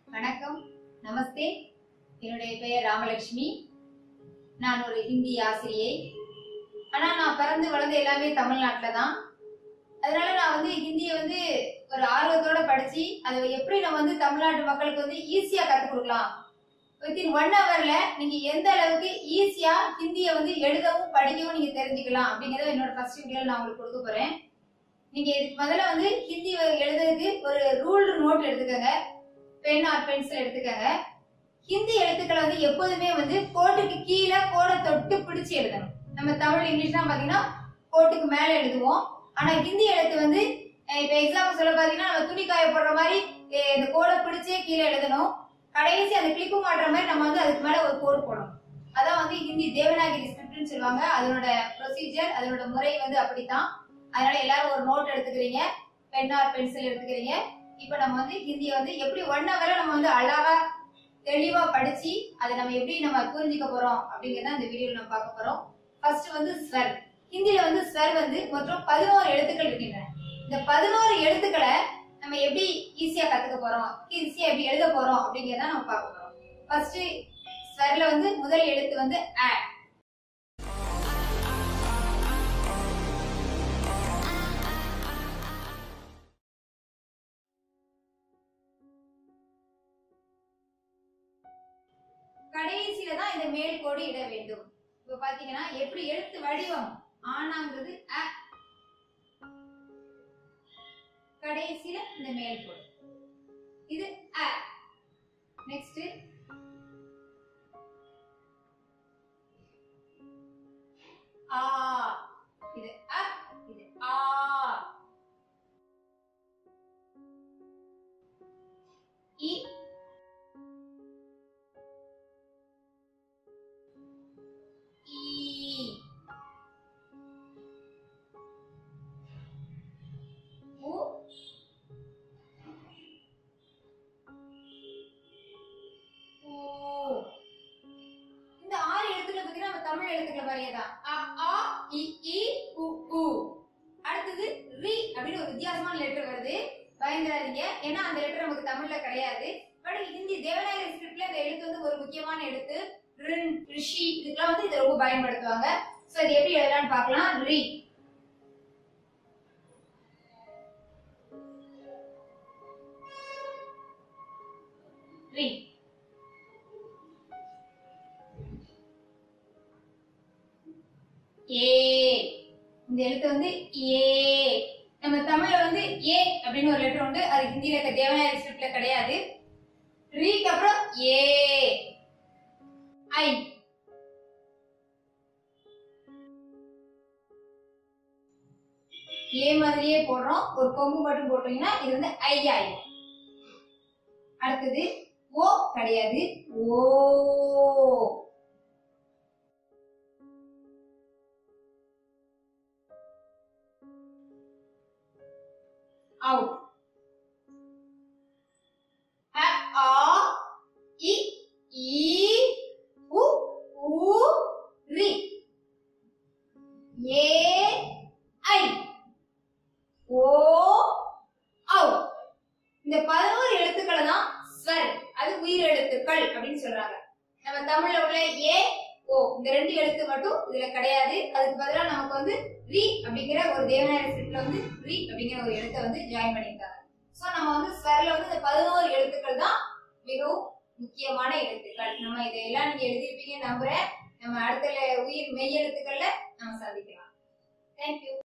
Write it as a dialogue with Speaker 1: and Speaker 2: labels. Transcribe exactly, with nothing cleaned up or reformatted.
Speaker 1: வணக்கம், நமஸ்தே. என்னுடைய பெயர் ராமலட்சுமி. நான் ஒரு ஹிந்தி ஆசிரியை. ஆனா நான் பிறந்து வளர்ந்து எல்லாமே தமிழ்நாட்டில் தான். அதனால நான் வந்து ஹிந்தியை வந்து ஒரு ஆர்வத்தோட படிச்சு அதை எப்படி நம்ம வந்து தமிழ்நாட்டு மக்களுக்கு வந்து ஈஸியா கற்றுக் கொடுக்கலாம், வித்தின் ஒன் ஹவர்ல நீங்க எந்த அளவுக்கு ஈஸியா ஹிந்தியை வந்து எழுதவும் படிக்கவும் நீங்க தெரிஞ்சுக்கலாம் அப்படிங்கறத என்னோட ஃபர்ஸ்ட் வீடியோல நான் உங்களுக்கு கொடுக்க போறேன். நீங்க முதல்ல வந்து ஹிந்தி எழுதுறதுக்கு ஒரு ரூல்டு நோட் எடுத்துக்கங்க, பென் ஆர் பென்சில் எடுத்துக்கங்க. ஹிந்தி எழுத்துக்களை வந்து எப்போதுமே வந்து கோட்டுக்கு கீழே கோடை தொட்டு பிடிச்சு எழுதணும். நம்ம தமிழ் இங்கிலீஷ்லாம் பாத்தீங்கன்னா கோட்டுக்கு மேல எழுதுவோம். ஆனா ஹிந்தி எழுத்து வந்து இப்ப எக்ஸாம்பிள் சொல்ல பாத்தீங்கன்னா நம்ம துணி காய போடுற மாதிரி இந்த கோடை பிடிச்சே கீழே எழுதணும். கடைசி அந்த கிளிப்பு மாட்டுற மாதிரி நம்ம வந்து அதுக்கு மேல ஒரு கோடு போடணும். அதான் வந்து ஹிந்தி தேவநாகரி ஸ்கிரிப்ட்னு சொல்லுவாங்க. அதனோட ப்ரொசீஜர், அதனோட முறை வந்து அப்படித்தான். அதனால எல்லாரும் ஒரு நோட் எடுத்துக்கிறீங்க, பென் ஆர் பென்சில் எடுத்துக்கிறீங்க. இப்ப நம்ம வந்து ஹிந்தியை வந்து எப்படி ஒன் ஹவர்ல நம்ம வந்து அழகா தெளிவா படிச்சு அதை நம்ம எப்படி நம்ம புரிஞ்சுக்க போறோம் அப்படிங்கறத இந்த வீடியோல நம்ம பார்க்க போறோம். ஃபர்ஸ்ட் வந்து ஸ்வர். ஹிந்தியில வந்து ஸ்வர் வந்து மொத்தம் பதினோரு எழுத்துக்கள் இருக்கின்றன. இந்த பதினோரு எழுத்துக்களை நம்ம எப்படி ஈஸியா கத்துக்க போறோம், ஈஸியா எப்படி எழுத போறோம் அப்படிங்கறத நம்ம பார்க்க போறோம். ஃபர்ஸ்ட் ஸ்வர்ல வந்து முதல் எழுத்து வந்து அ. கடைசியில தான் இந்த மேல் கோடு இட வேண்டும். இப்ப பாத்தீங்கன்னா எப்படி எழுத்து வடிவம் ஆனாங்கிறது அ, கடைசியில இந்த மேல் கோடு இது அ. நெக்ஸ்ட் ஆ, இது அ, இது ஆ. இ, இந்த ஆறு எழுத்துக்களை பத்தி நம்ம தமிழ் எழுத்துக்களை மாதிரியேதான். அ, ஆ, இ, ஈ, உ, ஊ. அடுத்தது ரி அப்படின்னு ஒரு வித்தியாசமான லெட்டர் வருது, பயந்துடாதீங்க. ஏன்னா அந்த லெட்டர் நமக்கு தமிழ்ல கிடையாது. பட் ஹிந்தி தேவநாகரி ஸ்கிரிப்ட்ல இந்த எழுத்து வந்து ஒரு முக்கியமான எழுத்து. ரின், ரிஷி, இதுக்கெல்லாம் வந்து இதை ரொம்ப பயன்படுத்துவாங்க. சோ இது எப்படி எழுதலாம்னு பார்க்கலாம். ரி, ரி. ஏ, இந்த எழுத்து வந்து ஏ. நம்ம தமிழ்ல வந்து ஏ அப்படின்னு ஒரு லெட்டர் உண்டு, அது ஹிந்தியில தேவநாகரி ஸ்கிரிப்ட்ல கிடையாது. ரீக்கு அப்புறம் ஏ. ஐ, ஏ மாதிரியே போடுறோம், ஒரு கொம்பு மட்டும் போட்டீங்கன்னா இது வந்து ஐ ஆயிடும். அடுத்தது ஓ கிடையாது, ஓ. அவுட். அ, ஆ, இ, ஈ, உ, ஊ, ரி. ஏ, ஐ, ஓ, அவுட். இந்த பதினோரு எழுத்துக்களை தான் ஸ்வர், அது உயிர் எழுத்துக்கள் அப்படின்னு சொல்றாங்க. நம்ம தமிழ்ல உள்ள ஏ, ஓ இந்த ரெண்டு எழுத்து மட்டும் இதுல கிடையாது. அதுக்கு பதிலா நமக்கு வந்து ரி அப்படிங்கிற ஒரு தேவநாகரி ஸ்கிரிப்ட்ல வந்து ரி அப்படிங்கிற ஒரு எழுத்தை வந்து ஜாயின் பண்ணிருக்காங்க. சோ நம்ம வந்து ஸ்வர்ல வந்து இந்த பதினோரு எழுத்துக்கள் தான் மிகவும் முக்கியமான எழுத்துக்கள். நம்ம இதையெல்லாம் நீங்க எழுதிருப்பீங்க நம்புறேன். நம்ம அடுத்த உயிர் மெய் எழுத்துக்கள்ல நம்ம சந்திக்கலாம். தேங்க்யூ.